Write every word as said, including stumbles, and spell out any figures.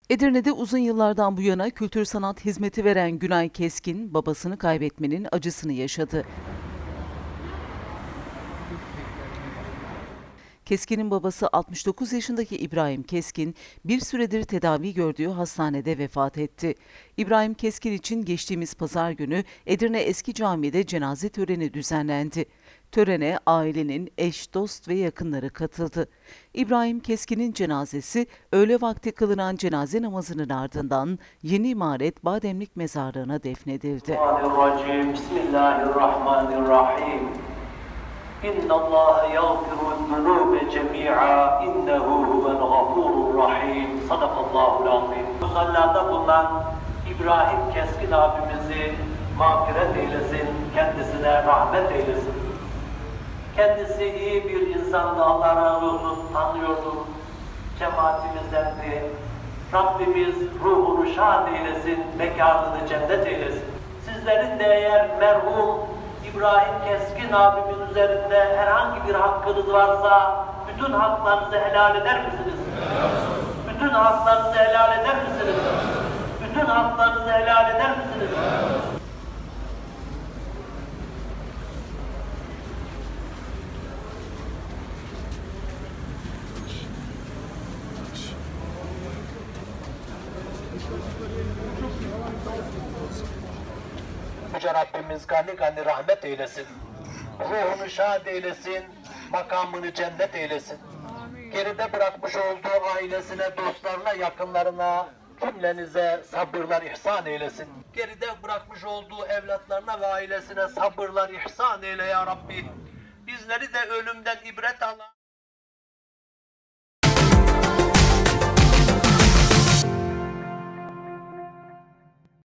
Edirne'de uzun yıllardan bu yana kültür sanat hizmeti veren Günay Keskin, babasını kaybetmenin acısını yaşadı. Keskin'in babası altmış dokuz yaşındaki İbrahim Keskin, bir süredir tedavi gördüğü hastanede vefat etti. İbrahim Keskin için geçtiğimiz pazar günü Edirne Eski Camii'de cenaze töreni düzenlendi. Törene ailenin eş, dost ve yakınları katıldı. İbrahim Keskin'in cenazesi öğle vakti kılınan cenaze namazının ardından Yeni İmaret Bademlik Mezarlığı'na defnedildi. Bismillahirrahmanirrahim. İnna Allah yağfiru'z-zunube cemi'a innehu huvel-gafurur-rahim. Sadakallahul azim. Musallada bulunan İbrahim Keskin abimizi mağfiret eylesin, kendisine rahmet eylesin. Kendisi iyi bir insandı, Allah razı olsun, tanıyordum, cemaatimizdendi. Rabbimiz ruhunu şad eylesin, mekanını cennet eylesin. Sizlerin de eğer merhum İbrahim Keskin abimin üzerinde herhangi bir hakkınız varsa, bütün haklarınızı helal eder misiniz? Bütün haklarınızı helal eder misiniz? Bütün haklarınızı helal eder misiniz? Yüce Rabbimiz gani gani rahmet eylesin. Ruhunu şad eylesin, makamını cennet eylesin. Geride bırakmış olduğu ailesine, dostlarına, yakınlarına, cümlenize sabırlar ihsan eylesin. Geride bırakmış olduğu evlatlarına ve ailesine sabırlar ihsan eyle ya Rabbi. Bizleri de ölümden ibret al.